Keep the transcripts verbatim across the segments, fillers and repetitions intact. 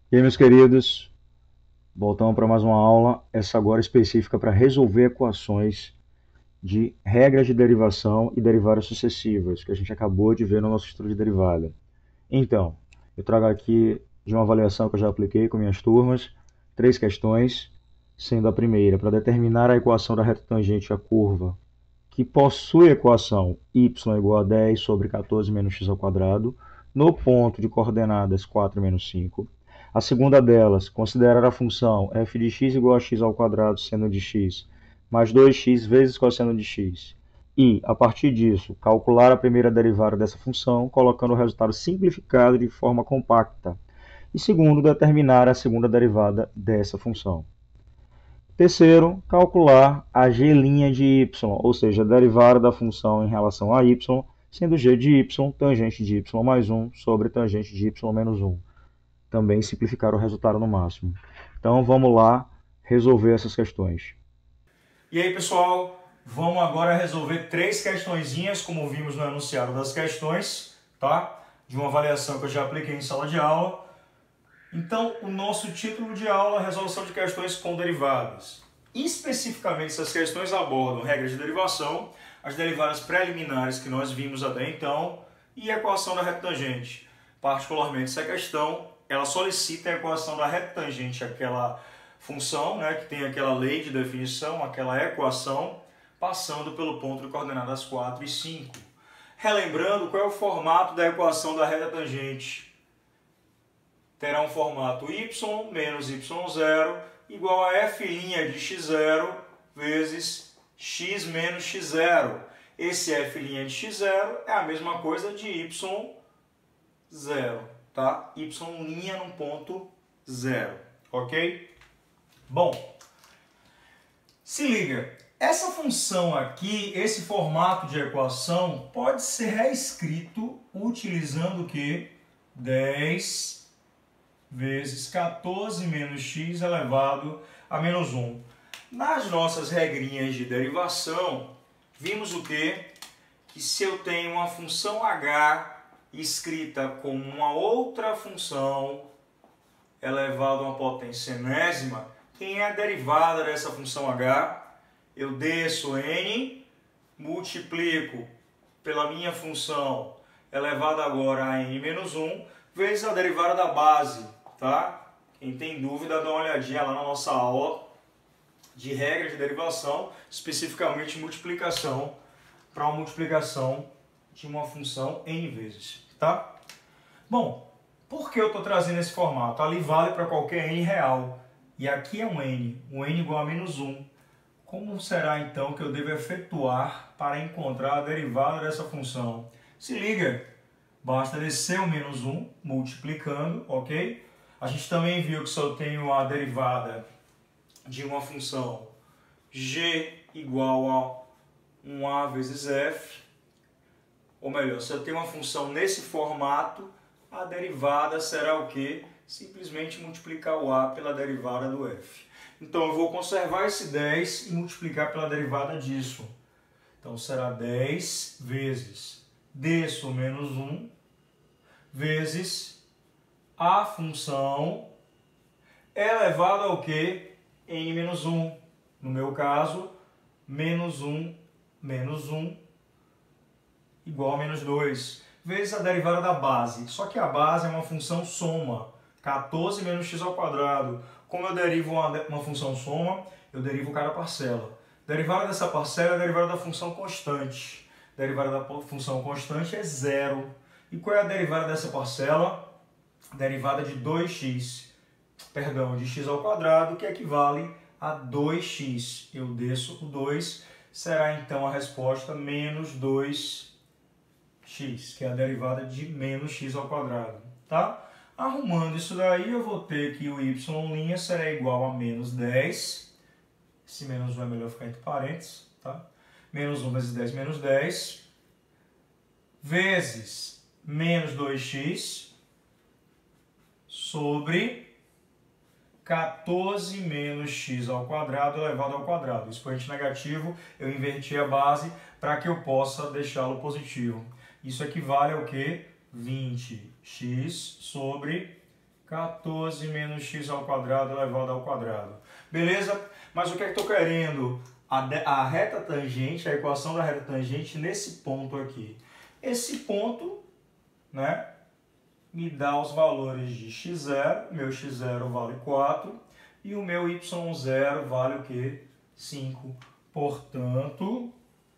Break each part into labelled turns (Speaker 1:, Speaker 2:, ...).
Speaker 1: E aí, meus queridos, voltamos para mais uma aula, essa agora específica para resolver equações de regras de derivação e derivadas sucessivas, que a gente acabou de ver no nosso estudo de derivada. Então, eu trago aqui de uma avaliação que eu já apliquei com minhas turmas, três questões, sendo a primeira, para determinar a equação da reta tangente à curva, que possui a equação y igual a dez sobre quatorze menos x ao quadrado, no ponto de coordenadas quatro menos cinco. A segunda delas, considerar a função f de x igual a x ao quadrado seno de x mais dois x vezes cosseno de x. E, a partir disso, calcular a primeira derivada dessa função, colocando o resultado simplificado de forma compacta. E segundo, determinar a segunda derivada dessa função. Terceiro, calcular a g' de y, ou seja, a derivada da função em relação a y, sendo g de y tangente de y mais um sobre tangente de y menos um. Também simplificar o resultado no máximo. Então vamos lá resolver essas questões.
Speaker 2: E aí, pessoal, vamos agora resolver três questõezinhas, como vimos no enunciado das questões, tá? De uma avaliação que eu já apliquei em sala de aula. Então, o nosso título de aula é Resolução de Questões com Derivadas. Especificamente, essas questões abordam regras de derivação, as derivadas preliminares que nós vimos até então e a equação da retangente. Particularmente, essa questão, ela solicita a equação da retangente, aquela função, né, que tem aquela lei de definição, aquela equação, passando pelo ponto de coordenadas quatro e cinco. Relembrando, qual é o formato da equação da reta tangente? Terá um formato y menos y zero igual a f' de x zero vezes x menos x zero. Esse f' de x zero é a mesma coisa de y zero, tá? Y' num ponto zero, ok? Bom, se liga, essa função aqui, esse formato de equação, pode ser reescrito utilizando o quê? dez vezes quatorze menos x elevado a menos um. Nas nossas regrinhas de derivação, vimos o quê? Que se eu tenho uma função h escrita como uma outra função elevado a uma potência enésima, quem é a derivada dessa função h? Eu desço n, multiplico pela minha função elevada agora a n menos um, vezes a derivada da base, tá? Quem tem dúvida, dá uma olhadinha lá na nossa aula de regra de derivação, especificamente multiplicação, para uma multiplicação de uma função n vezes, tá? Bom, por que eu estou trazendo esse formato? Ali vale para qualquer n real. E aqui é um n, um n igual a menos um. Como será então que eu devo efetuar para encontrar a derivada dessa função? Se liga, basta descer o menos um, multiplicando, ok? A gente também viu que se eu tenho a derivada de uma função g igual a um a vezes f, ou melhor, se eu tenho uma função nesse formato, a derivada será o quê? Simplesmente multiplicar o a pela derivada do f. Então, eu vou conservar esse dez e multiplicar pela derivada disso. Então, será dez vezes desço menos um vezes a função elevada ao quê? N menos um. No meu caso, menos um menos um igual a menos dois. Vezes a derivada da base. Só que a base é uma função soma. quatorze menos x ao quadrado. Como eu derivo uma, uma função soma, eu derivo cada parcela. Derivada dessa parcela é a derivada da função constante. Derivada da função constante é zero. E qual é a derivada dessa parcela? Derivada de dois x. Perdão, de x ao quadrado, que equivale a dois x. Eu desço o dois, será então a resposta menos dois x, que é a derivada de menos x ao quadrado, tá? Arrumando isso daí, eu vou ter que o y' será igual a menos dez. Esse menos um é melhor ficar entre parênteses, tá? Menos um vezes dez menos dez, vezes menos dois x, sobre quatorze menos x ao quadrado elevado ao quadrado. Expoente negativo, eu inverti a base para que eu possa deixá-lo positivo. Isso equivale ao quê? vinte x sobre quatorze menos x ao quadrado elevado ao quadrado. Beleza? Mas o que é que eu estou querendo? A, de, a reta tangente, a equação da reta tangente nesse ponto aqui. Esse ponto, né, me dá os valores de x zero, meu x zero vale quatro, e o meu y zero vale o quê? cinco. Portanto,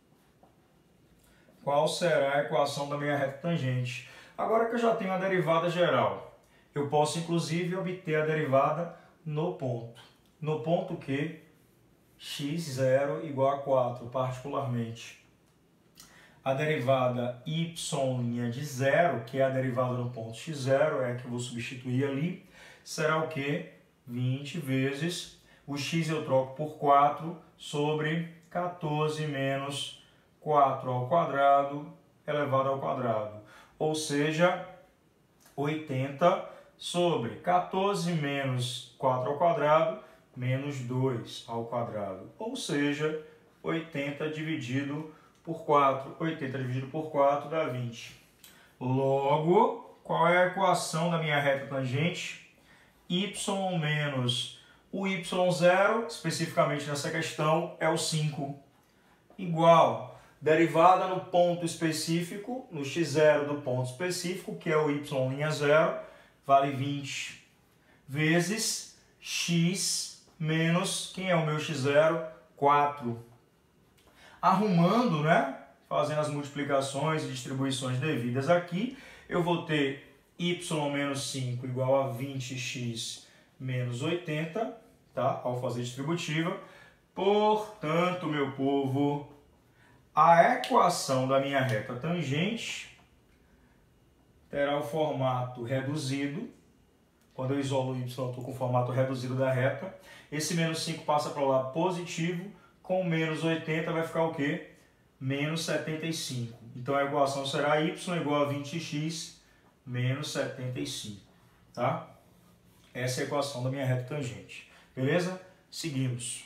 Speaker 2: qual será a equação da minha reta tangente? Agora que eu já tenho a derivada geral, eu posso inclusive obter a derivada no ponto. No ponto que x zero igual a quatro, particularmente. A derivada y' de zero, que é a derivada no ponto x zero, é a que eu vou substituir ali, será o quê? vinte vezes, o x eu troco por quatro, sobre quatorze menos quatro ao quadrado elevado ao quadrado. Ou seja, oitenta sobre quatorze menos quatro ao quadrado, menos dois ao quadrado. Ou seja, oitenta dividido por quatro. oitenta dividido por quatro dá vinte. Logo, qual é a equação da minha reta tangente? Y menos o y zero, especificamente nessa questão, é o cinco. Igual, derivada no ponto específico, no x zero do ponto específico, que é o y' zero, vale vinte. Vezes x menos, quem é o meu x zero? quatro. Arrumando, né? Fazendo as multiplicações e distribuições devidas aqui, eu vou ter y menos cinco igual a vinte x menos oitenta, tá? Ao fazer distributiva. Portanto, meu povo, a equação da minha reta tangente terá o formato reduzido. Quando eu isolo o y, eu estou com o formato reduzido da reta. Esse menos cinco passa para o lado positivo. Com menos oitenta vai ficar o quê? Menos setenta e cinco. Então a equação será y igual a vinte x menos setenta e cinco. Tá? Essa é a equação da minha reta tangente. Beleza? Seguimos.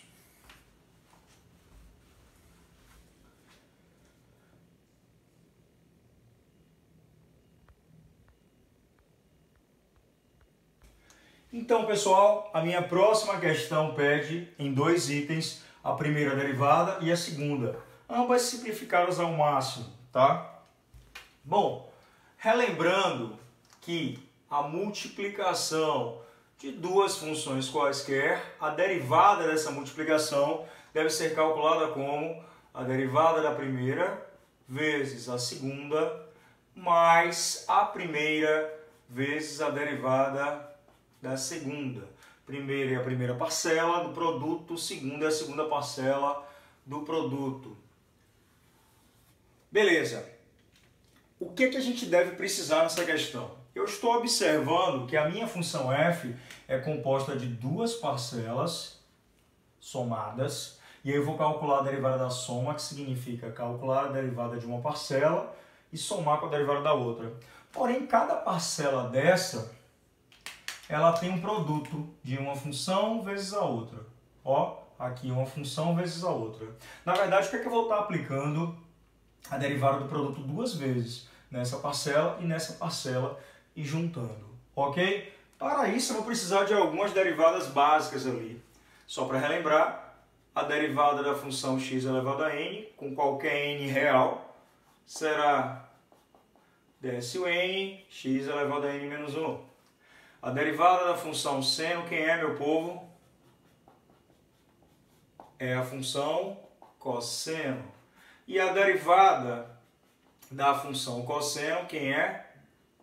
Speaker 2: Então, pessoal, a minha próxima questão pede em dois itens a primeira derivada e a segunda, ambas simplificadas ao máximo, tá? Bom, relembrando que a multiplicação de duas funções quaisquer, a derivada dessa multiplicação deve ser calculada como a derivada da primeira vezes a segunda mais a primeira vezes a derivada da segunda. Primeira é a primeira parcela do produto, segunda é a segunda parcela do produto. Beleza. O que, que a gente deve precisar nessa questão? Eu estou observando que a minha função f é composta de duas parcelas somadas, e aí eu vou calcular a derivada da soma, que significa calcular a derivada de uma parcela e somar com a derivada da outra. Porém, cada parcela dessa, ela tem um produto de uma função vezes a outra. Ó, aqui uma função vezes a outra. Na verdade, o que é que eu vou estar aplicando a derivada do produto duas vezes? Nessa parcela e nessa parcela e juntando. Ok? Para isso, eu vou precisar de algumas derivadas básicas ali. Só para relembrar, a derivada da função x elevado a n, com qualquer n real, será décimo n, x elevado a n menos um. A derivada da função seno, quem é, meu povo? É a função cosseno. E a derivada da função cosseno, quem é?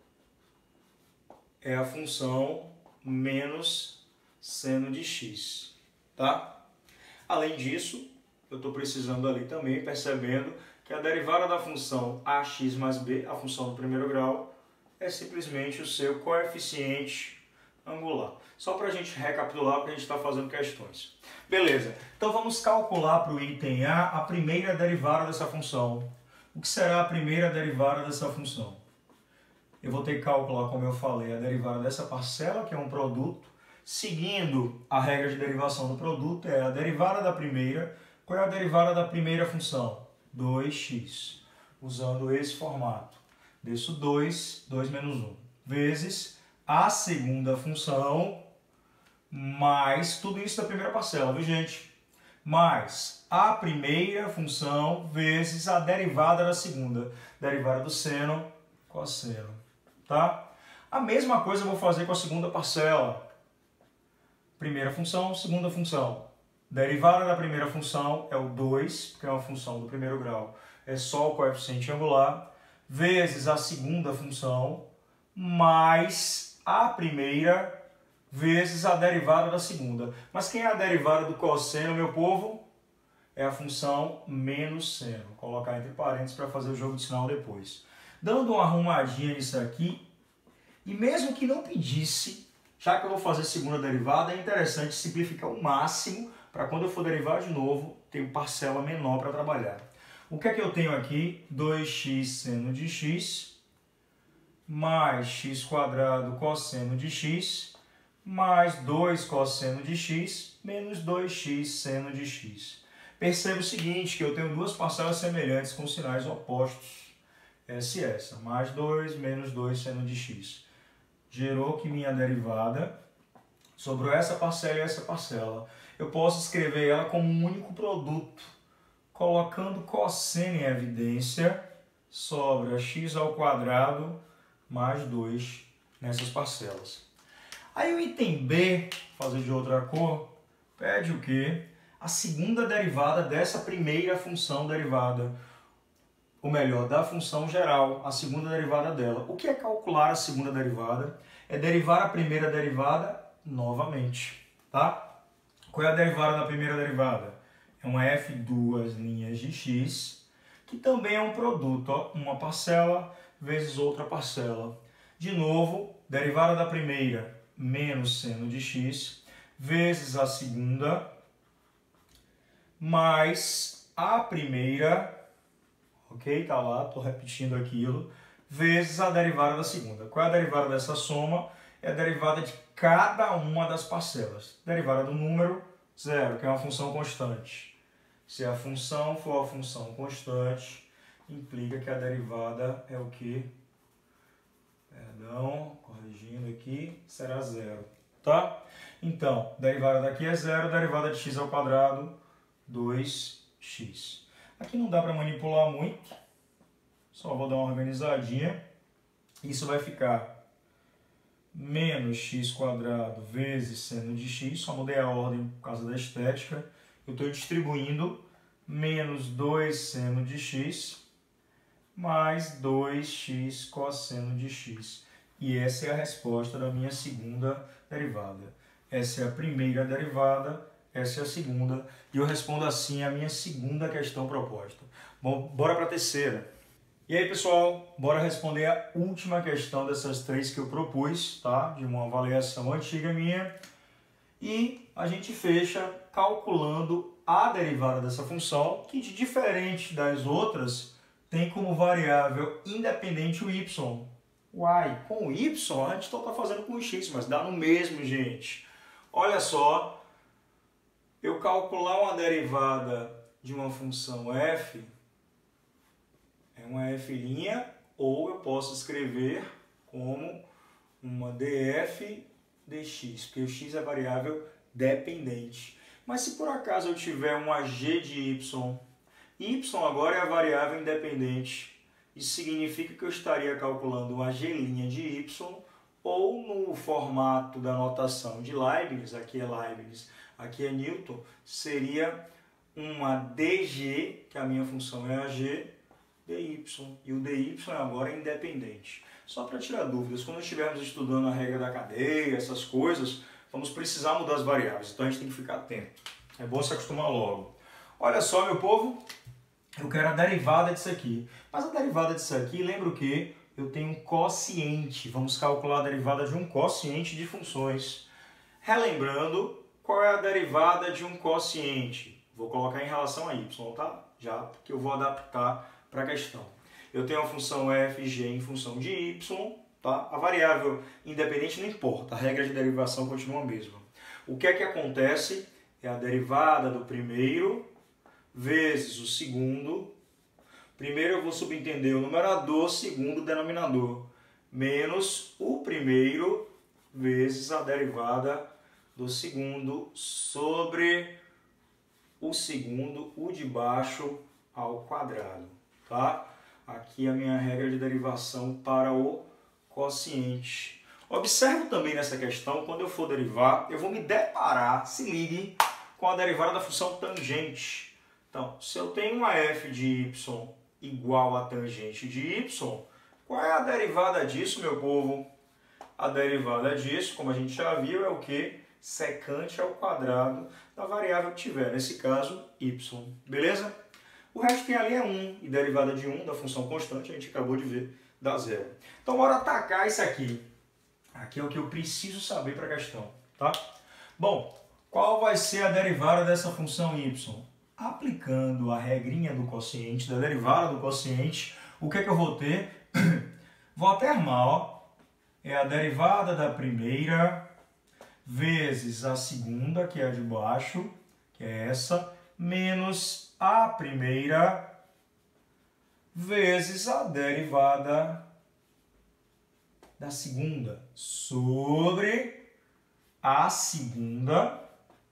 Speaker 2: É a função menos seno de x. Tá? Além disso, eu estou precisando ali também, percebendo que a derivada da função ax mais b, a função do primeiro grau, é simplesmente o seu coeficiente angular. Só para a gente recapitular, porque a gente está fazendo questões. Beleza, então vamos calcular para o item A a primeira derivada dessa função. O que será a primeira derivada dessa função? Eu vou ter que calcular, como eu falei, a derivada dessa parcela, que é um produto. Seguindo a regra de derivação do produto, é a derivada da primeira. Qual é a derivada da primeira função? dois x. Usando esse formato. Desço dois, dois menos um. Vezes a segunda função mais tudo isso da primeira parcela, viu, gente? Mais a primeira função vezes a derivada da segunda. Derivada do seno, cosseno, tá? A mesma coisa eu vou fazer com a segunda parcela. Primeira função, segunda função. Derivada da primeira função é o dois, que é uma função do primeiro grau. É só o coeficiente angular, vezes a segunda função, mais a primeira vezes a derivada da segunda. Mas quem é a derivada do cosseno, meu povo? É a função menos seno. Vou colocar entre parênteses para fazer o jogo de sinal depois. Dando uma arrumadinha nisso aqui, e mesmo que não pedisse, já que eu vou fazer segunda derivada, é interessante simplificar o máximo para quando eu for derivar de novo, ter parcela menor para trabalhar. O que é que eu tenho aqui? dois x seno de x mais x quadrado cosseno de x mais dois cosseno de x menos dois x seno de x. Perceba o seguinte, que eu tenho duas parcelas semelhantes com sinais opostos. Essa e essa. Mais dois menos dois seno de x. Gerou que minha derivada sobrou essa parcela e essa parcela. Eu posso escrever ela como um único produto. Colocando cosseno em evidência, sobra x ao quadrado mais dois nessas parcelas. Aí o item B, fazer de outra cor, pede o quê? A segunda derivada dessa primeira função derivada. Ou melhor, da função geral, a segunda derivada dela. O que é calcular a segunda derivada? É derivar a primeira derivada novamente, tá? Qual é a derivada da primeira derivada? É uma f duas linhas de x, que também é um produto, ó, uma parcela vezes outra parcela. De novo, derivada da primeira menos seno de x, vezes a segunda, mais a primeira, ok? Tá lá, tô repetindo aquilo, vezes a derivada da segunda. Qual é a derivada dessa soma? É a derivada de cada uma das parcelas. Derivada do número, zero, que é uma função constante. Se a função for a função constante, implica que a derivada é o quê? Perdão, corrigindo aqui, será zero, tá? Então, derivada daqui é zero, derivada de x ao quadrado, dois x. Aqui não dá para manipular muito, só vou dar uma organizadinha. Isso vai ficar menos x quadrado vezes seno de x, só mudei a ordem por causa da estética. Eu estou distribuindo menos dois seno de x mais dois x cosseno de x. E essa é a resposta da minha segunda derivada. Essa é a primeira derivada, essa é a segunda. E eu respondo assim a minha segunda questão proposta. Bom, bora para a terceira. E aí, pessoal, bora responder a última questão dessas três que eu propus, tá? De uma avaliação antiga minha. E a gente fecha calculando a derivada dessa função, que de diferente das outras, tem como variável independente o y. Uai, com o y a gente está fazendo com o x, mas dá no mesmo, gente. Olha só, eu calcular uma derivada de uma função f, é uma f', ou eu posso escrever como uma df dx, porque o x é variável dependente. Mas se por acaso eu tiver uma g de y, y agora é a variável independente. Isso significa que eu estaria calculando uma g' de y, ou no formato da notação de Leibniz, aqui é Leibniz, aqui é Newton, seria uma dg, que a minha função é a g, dy, e o dy agora é independente. Só para tirar dúvidas, quando estivermos estudando a regra da cadeia, essas coisas, vamos precisar mudar as variáveis, então a gente tem que ficar atento. É bom se acostumar logo. Olha só, meu povo, eu quero a derivada disso aqui. Mas a derivada disso aqui, lembra o quê? Eu tenho um quociente. Vamos calcular a derivada de um quociente de funções. Relembrando, qual é a derivada de um quociente? Vou colocar em relação a y, tá? Já, porque eu vou adaptar para a questão. Eu tenho a função f(g) em função de y, tá? A variável independente não importa, a regra de derivação continua a mesma. O que é que acontece? É a derivada do primeiro vezes o segundo. Primeiro eu vou subentender o numerador, segundo o denominador, menos o primeiro vezes a derivada do segundo sobre o segundo, o de baixo, ao quadrado, tá? Aqui a minha regra de derivação para o quociente. Observe também nessa questão, quando eu for derivar, eu vou me deparar, se ligue, com a derivada da função tangente. Então, se eu tenho uma f de y igual a tangente de y, qual é a derivada disso, meu povo? A derivada disso, como a gente já viu, é o quê? Secante ao quadrado da variável que tiver, nesse caso, y. Beleza? O resto que ali é um, e derivada de um da função constante, a gente acabou de ver, dá zero. Então, bora atacar isso aqui. Aqui é o que eu preciso saber para a questão, tá? Bom, qual vai ser a derivada dessa função y? Aplicando a regrinha do quociente, da derivada do quociente, o que é que eu vou ter? Vou termar, ó. É a derivada da primeira vezes a segunda, que é a de baixo, que é essa, menos a primeira vezes a derivada da segunda sobre a segunda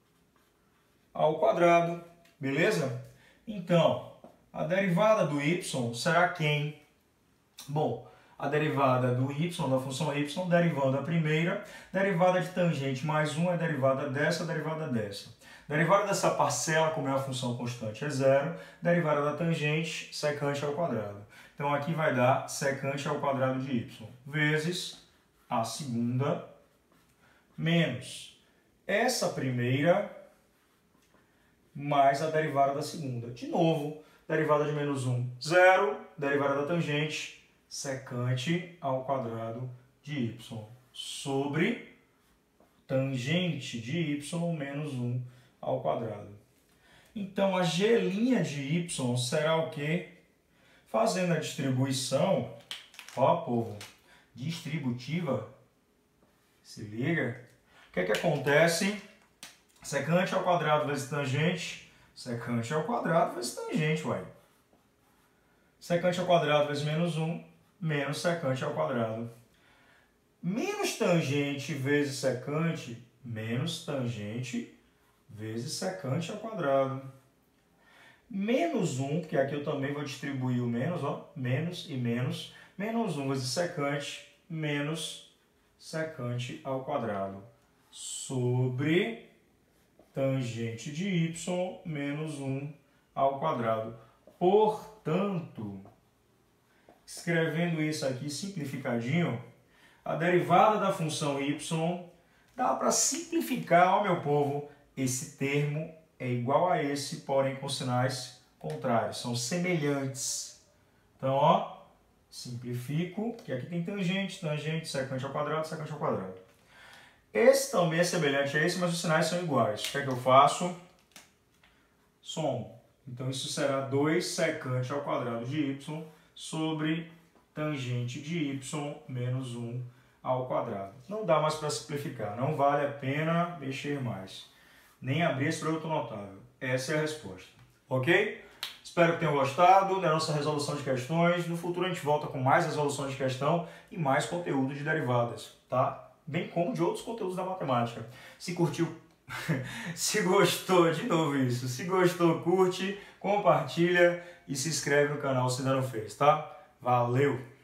Speaker 2: ao quadrado. Beleza? Então, a derivada do y será quem? Bom, a derivada do y, da função y, derivando a primeira, derivada de tangente mais um é derivada dessa, derivada dessa. Derivada dessa parcela, como é a função constante, é zero. Derivada da tangente, secante ao quadrado. Então, aqui vai dar secante ao quadrado de y, vezes a segunda, menos essa primeira, mais a derivada da segunda. De novo, derivada de menos um, zero. Derivada da tangente, secante ao quadrado de y, sobre tangente de y menos um ao quadrado. Então, a g' de y será o quê? Fazendo a distribuição, ó, povo, distributiva, se liga, o que é que acontece? Secante ao quadrado vezes tangente, secante ao quadrado vezes tangente, uai. Secante ao quadrado vezes menos um, menos secante ao quadrado. Menos tangente vezes secante, menos tangente vezes secante ao quadrado. Menos um, que aqui eu também vou distribuir o menos, ó, menos e menos, menos um vezes secante, menos secante ao quadrado, sobre tangente de y menos um ao quadrado. Portanto, escrevendo isso aqui simplificadinho, a derivada da função y dá para simplificar, ó meu povo, esse termo é igual a esse, porém com sinais contrários, são semelhantes. Então, ó, simplifico, que aqui tem tangente, tangente, secante ao quadrado, secante ao quadrado. Esse também é semelhante a esse, mas os sinais são iguais. O que é que eu faço? Somo. Então, isso será dois secante ao quadrado de y sobre tangente de y menos um ao quadrado. Não dá mais para simplificar, não vale a pena mexer mais. Nem abrir esse produto notável. Essa é a resposta. Ok? Espero que tenham gostado da nossa resolução de questões. No futuro a gente volta com mais resoluções de questão e mais conteúdo de derivadas, tá? Bem como de outros conteúdos da matemática. Se curtiu, se gostou, de novo isso, se gostou, curte, compartilha e se inscreve no canal se ainda não fez, tá? Valeu!